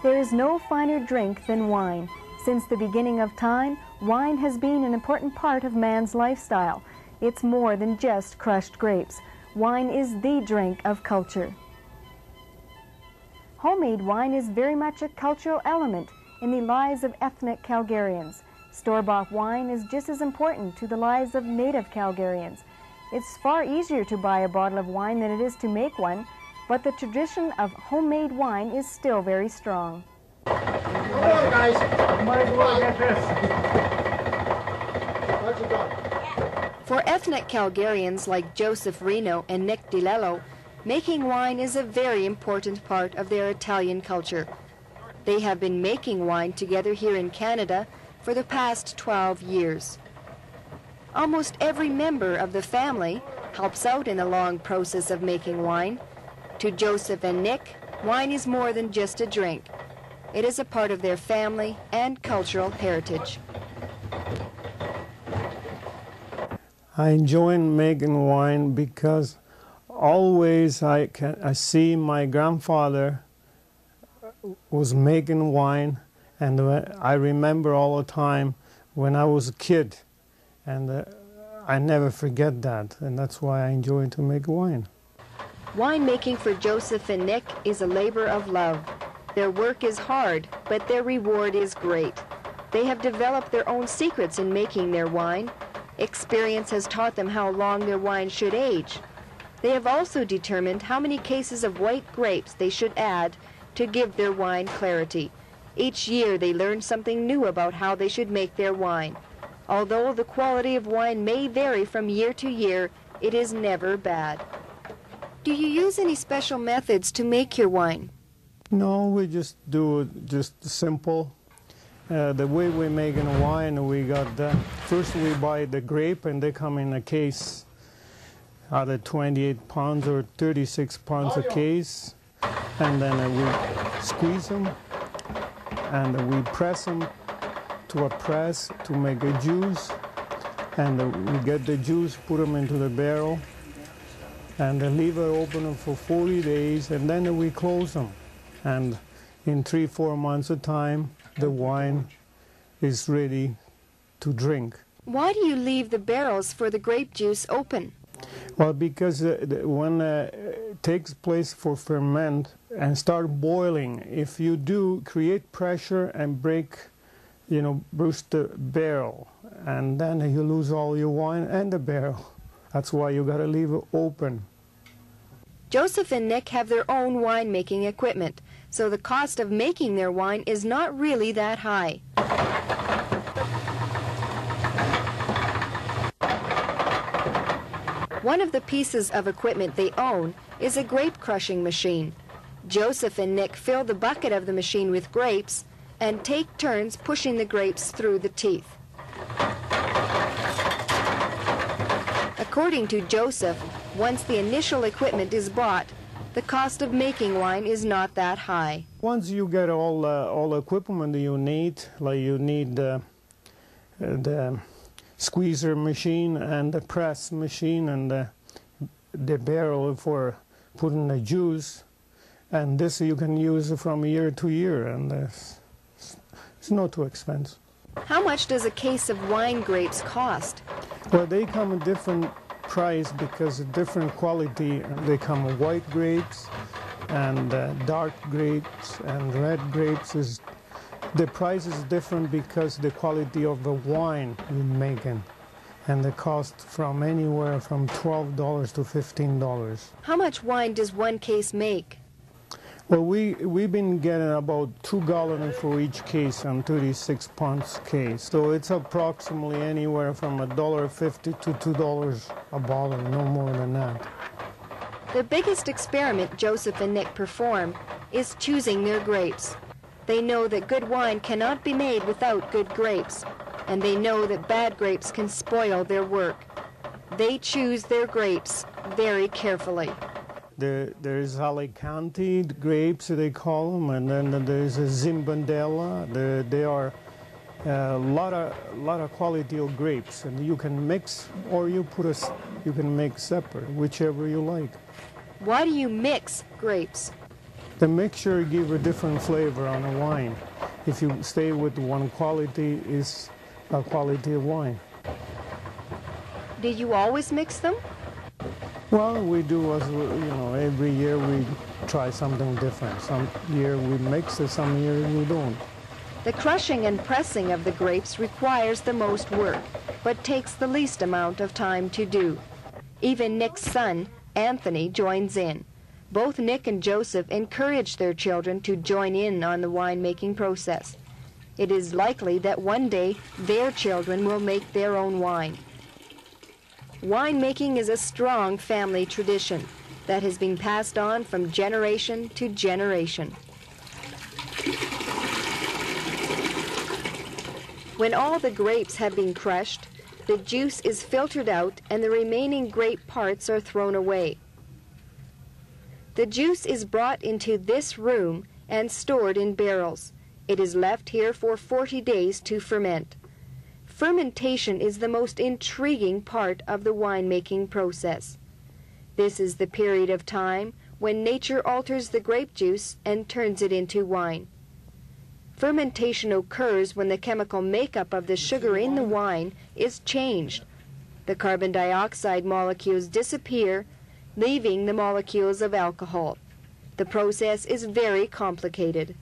There is no finer drink than wine. Since the beginning of time, wine has been an important part of man's lifestyle. It's more than just crushed grapes. Wine is the drink of culture. Homemade wine is very much a cultural element in the lives of ethnic Calgarians. Store-bought wine is just as important to the lives of native Calgarians. It's far easier to buy a bottle of wine than it is to make one, but the tradition of homemade wine is still very strong. Come on, guys. You might as well get this. How's it going? For ethnic Calgarians like Joseph Reno and Nick DiLello, making wine is a very important part of their Italian culture. They have been making wine together here in Canada for the past 12 years. Almost every member of the family helps out in the long process of making wine. To Joseph and Nick, wine is more than just a drink. It is a part of their family and cultural heritage. I enjoy making wine because always I see my grandfather was making wine, and I remember all the time when I was a kid, and I never forget that, and that's why I enjoy to make wine. Winemaking for Joseph and Nick is a labor of love. Their work is hard, but their reward is great. They have developed their own secrets in making their wine. Experience has taught them how long their wine should age. They have also determined how many cases of white grapes they should add to give their wine clarity. Each year they learn something new about how they should make their wine. Although the quality of wine may vary from year to year, it is never bad. Do you use any special methods to make your wine? No, we just do it just simple. The way we make in wine, we got first we buy the grape, and they come in a case, either 28 pounds or 36 pounds a case, and then we squeeze them, and we press them to a press to make a juice, and we get the juice, put them into the barrel, and leave it open for 40 days, and then we close them. And in 3-4 months of time, the wine is ready to drink. Why do you leave the barrels for the grape juice open? Well, because when it takes place for ferment and start boiling, if you do create pressure and break, burst the barrel, and then you lose all your wine and the barrel. That's why you got to leave it open. Joseph and Nick have their own winemaking equipment, so the cost of making their wine is not really that high. One of the pieces of equipment they own is a grape crushing machine. Joseph and Nick fill the bucket of the machine with grapes and take turns pushing the grapes through the teeth. According to Joseph, once the initial equipment is bought, the cost of making wine is not that high. Once you get all the equipment you need, like you need the squeezer machine and the press machine and the barrel for putting the juice, and this you can use from year to year, and it's not too expensive. How much does a case of wine grapes cost? Well, they come in different price because of different quality. They come with white grapes and dark grapes and red grapes. The price is different because the quality of the wine you're making, and the cost from anywhere from $12 to $15. How much wine does one case make? Well, we've been getting about 2 gallons for each case on 36 pounds case. So it's approximately anywhere from $1.50 to $2 a bottle, no more than that. The biggest experiment Joseph and Nick perform is choosing their grapes. They know that good wine cannot be made without good grapes, and they know that bad grapes can spoil their work. They choose their grapes very carefully. There's Alicante grapes, they call them, and then there's a Zimbabwe. There are a lot of quality of grapes, and you can mix or you can make separate, whichever you like. Why do you mix grapes? The mixture gives a different flavor on a wine. If you stay with one quality, is a quality of wine. Did you always mix them? Well, we do, as every year we try something different. Some year we mix it, some year we don't. The crushing and pressing of the grapes requires the most work, but takes the least amount of time to do. Even Nick's son, Anthony, joins in. Both Nick and Joseph encourage their children to join in on the winemaking process. It is likely that one day their children will make their own wine. Winemaking is a strong family tradition that has been passed on from generation to generation. When all the grapes have been crushed, the juice is filtered out and the remaining grape parts are thrown away. The juice is brought into this room and stored in barrels. It is left here for 40 days to ferment. Fermentation is the most intriguing part of the winemaking process. This is the period of time when nature alters the grape juice and turns it into wine. Fermentation occurs when the chemical makeup of the sugar in the wine is changed. The carbon dioxide molecules disappear, leaving the molecules of alcohol. The process is very complicated.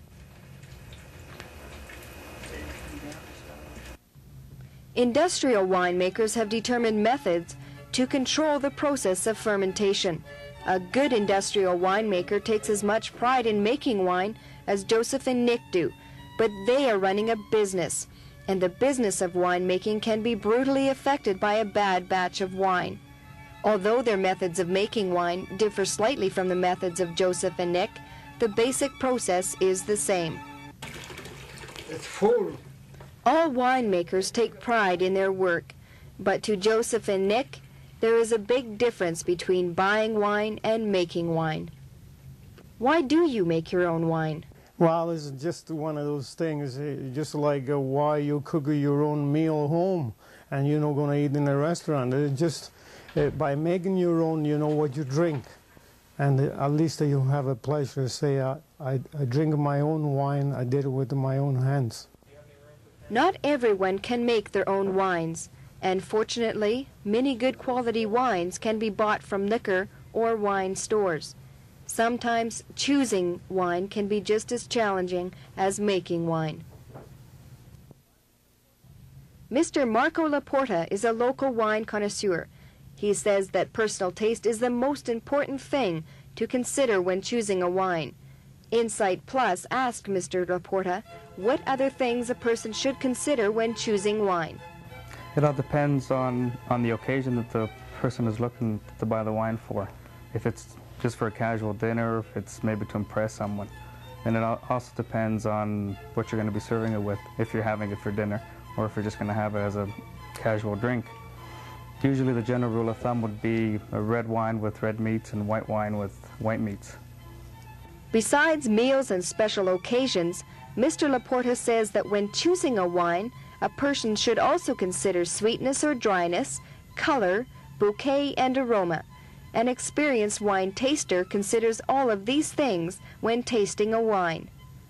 Industrial winemakers have determined methods to control the process of fermentation. A good industrial winemaker takes as much pride in making wine as Joseph and Nick do, but they are running a business, and the business of winemaking can be brutally affected by a bad batch of wine. Although their methods of making wine differ slightly from the methods of Joseph and Nick, the basic process is the same. It's full. All winemakers take pride in their work, but to Joseph and Nick, there is a big difference between buying wine and making wine. Why do you make your own wine? Well, it's just one of those things, just like why you cook your own meal home and you're not going to eat in a restaurant. It's just by making your own, you know what you drink. And at least you have a pleasure to say, I drink my own wine, I did it with my own hands. Not everyone can make their own wines, and fortunately, many good quality wines can be bought from liquor or wine stores. Sometimes choosing wine can be just as challenging as making wine. Mr. Marco Laporta is a local wine connoisseur. He says that personal taste is the most important thing to consider when choosing a wine. Insight Plus asked Mr. Laporta what other things a person should consider when choosing wine. It all depends on the occasion that the person is looking to buy the wine for. If it's just for a casual dinner, if it's maybe to impress someone. And it also depends on what you're going to be serving it with, if you're having it for dinner or if you're just going to have it as a casual drink. Usually the general rule of thumb would be a red wine with red meats and white wine with white meats. Besides meals and special occasions, Mr. Laporta says that when choosing a wine, a person should also consider sweetness or dryness, color, bouquet, and aroma. An experienced wine taster considers all of these things when tasting a wine.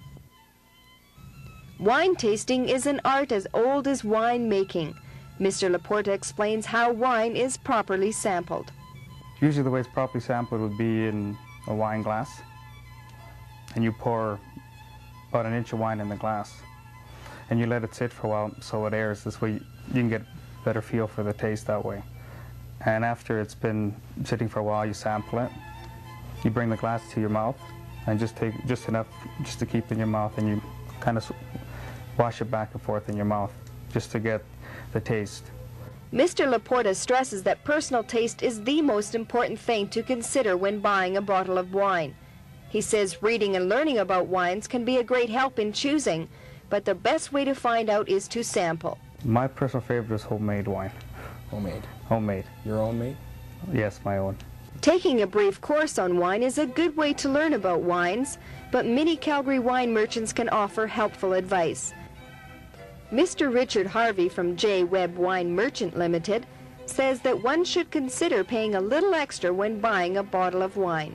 Wine tasting is an art as old as wine making. Mr. Laporta explains how wine is properly sampled. Usually the way it's properly sampled would be in a wine glass, and you pour about an inch of wine in the glass, and you let it sit for a while so it airs. This way you can get a better feel for the taste that way. And after it's been sitting for a while, you sample it. You bring the glass to your mouth and just take just enough just to keep in your mouth, and you kind of wash it back and forth in your mouth just to get the taste. Mr. Laporta stresses that personal taste is the most important thing to consider when buying a bottle of wine. He says reading and learning about wines can be a great help in choosing, but the best way to find out is to sample. My personal favorite is homemade wine. Homemade. Homemade. Your own made? Yes, my own. Taking a brief course on wine is a good way to learn about wines, but many Calgary wine merchants can offer helpful advice. Mr. Richard Harvey from J. Webb Wine Merchant Limited says that one should consider paying a little extra when buying a bottle of wine.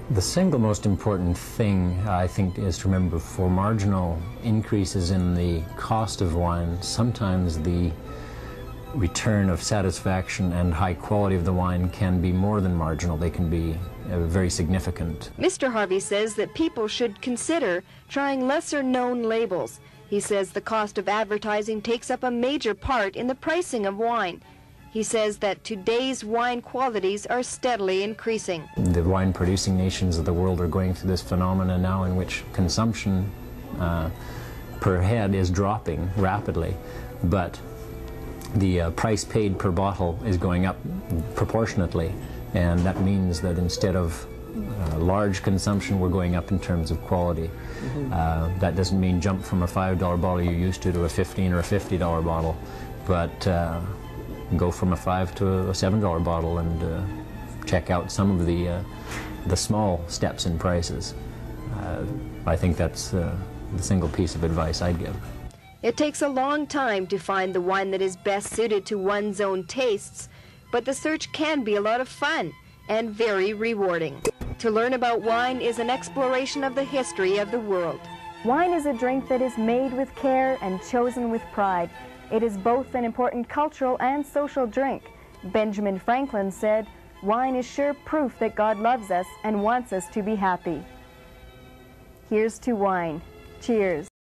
The single most important thing, I think, is to remember for marginal increases in the cost of wine, sometimes the return of satisfaction and high quality of the wine can be more than marginal. They can be very significant. Mr. Harvey says that people should consider trying lesser-known labels. He says the cost of advertising takes up a major part in the pricing of wine. He says that today's wine qualities are steadily increasing. The wine-producing nations of the world are going through this phenomenon now in which consumption per head is dropping rapidly, but the price paid per bottle is going up proportionately, and that means that instead of large consumption, we're going up in terms of quality. That doesn't mean jump from a $5 bottle you're used to a $15 or a $50 bottle, but go from a $5 to a $7 bottle and check out some of the small steps in prices. I think that's the single piece of advice I'd give. It takes a long time to find the wine that is best suited to one's own tastes, but the search can be a lot of fun and very rewarding. To learn about wine is an exploration of the history of the world. Wine is a drink that is made with care and chosen with pride. It is both an important cultural and social drink. Benjamin Franklin said, "Wine is sure proof that God loves us and wants us to be happy." Here's to wine. Cheers.